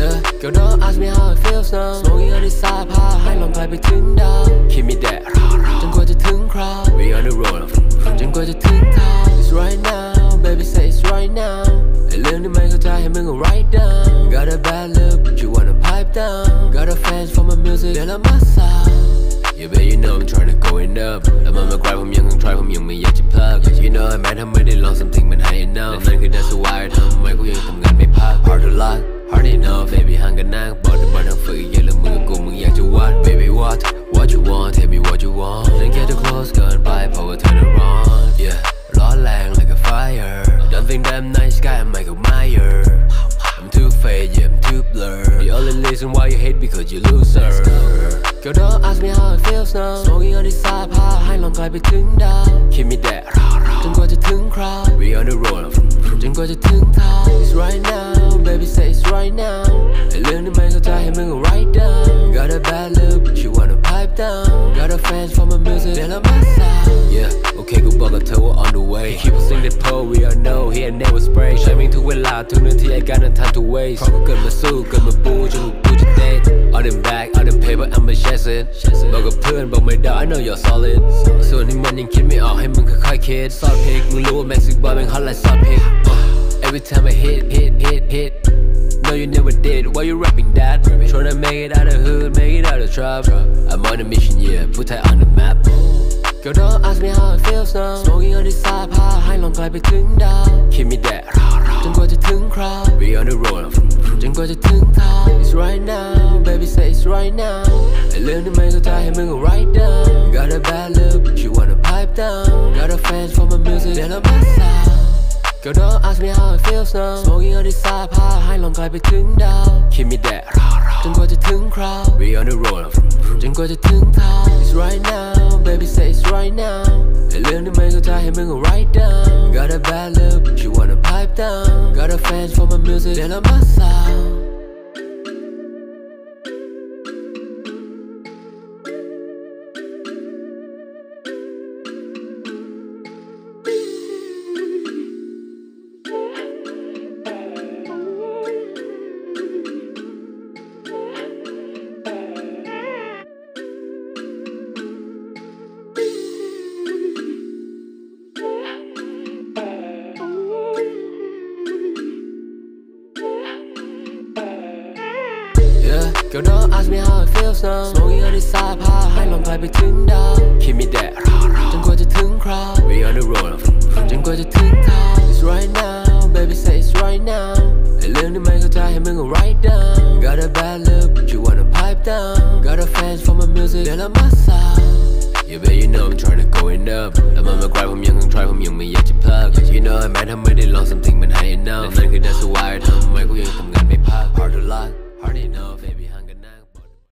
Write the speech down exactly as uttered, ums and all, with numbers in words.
Yeah girl don't ask me how it feels now Smoking on this side พาให้ลองไกลไปถึงดาว Keep me that จนกว่าจะถึง crowd We on the road จนกว่าจะถึงทาง It's right now baby say it's right now ไอ้เรื่องที่ไม่เข้าใจให้มึงก็ write down Got a bad look but you wanna pipe down Got a fans for my music เดี๋ยวเรามาสาว Yeah baby you know I'm trying to go it up แต่มันมาไกลผมยังต้อง try ผมยังไม่อยากจะพลาด You know I might ถ้าไม่ได้ลอง something มัน high enough และนั่นคือ that's why ทำไมกูยังทำงานไม่พัก Hard to lie hard enough baby ห่างกันนักบอกแต่บอลทั้งฝึกอีกอย่างละมือกูมึงอยากจะวัด Baby what what you want tell me what you want ฉันแค่จะ close เกินไปเพราะว่าเธอน่ะร้อน Yeah ร้อนแรง like a fire Don't think that I'm nice guy I'm Michael Myers I'm too fake yeah I'm too blurred The only reason why you hate because you loser Girl don't ask me how it feels now Smoking on this side พาให้ลองไกลไปถึงดาว Keep me that จนกว่าจะถึง crowd We on the road จนกว่าจะถึงทาง It's right now baby say it's right now ไอ้เรื่องที่ไม่เข้าใจให้มึงก็ write down Got a bad look but you wanna pipe down Got a fans for my music เดี๋ยวเรามาสาว Yeah okay กูบอกกับเธอว่า on the way Keep us in the pole we all know he ain't never spray ใช้มึงทุกเวลาทุกนาที I got no time to waste เพราะกูเกิดมาสู้เกิดมาบูจนกูจะเด็ด All them back all them paper I'ma chase it บอกกับเพื่อนบอกไม่ได้ I know you're solid ส่วนที่มันยังคิดไม่ออกให้มึงค่อยๆคิดซอสพริกมึงรู้ว่า Mexican boy มัน hot like ซอสพริก Every time I hit hit hit hit No you never did why you rapping that Tryna make it out of hood make it out of trap I'm on a mission yeah put that on the map Girl don't ask me how it feels now Smoking on this side พาให้ลองไกลไปถึงดาว Keep me that จนกว่าจะถึง crowd We on the road จนกว่าจะถึงทาง It's right now baby say it's right now ไอ้เรื่องที่ไม่เข้าใจให้มึงก็ write down Got a bad look but you wanna pipe down Got a fans for my music เดี๋ยวเรามาสาว Girl don't ask me how it feels now Smoking on this side พาให้ลองไกลไปถึงดาว Keep me that จนกว่าจะถึง crowd We on the road จนกว่าจะถึงทาง It's right now baby say it's right now ไอ้เรื่องที่ไม่เข้าใจให้มึงก็ write down Got a bad look but you wanna pipe down Got a fans for my music เดี๋ยวเรามาสาว Girl don't ask me how it feels now Smoking on this side พาให้ลองไกลไปถึงดาว Keep me that จนกว่าจะถึง crowd We on the road จนกว่าจะถึงทาง It's right now baby say it's right now ไอ้เรื่องที่ไม่เข้าใจให้มึงก็ write down Got a bad look but you wanna pipe down Got a fans for my music เดี๋ยวเรามาสาว Yeah baby you know I'm trying to go it up แต่มันมาไกลผมยังต้อง try ผมยังไม่อยากจะพลาด You know I might ถ้าไม่ได้ลอง something มัน high enough และนั่นคือ that's why ทำไมกูยังทำงานไม่พัก Hard to lie hard enough baby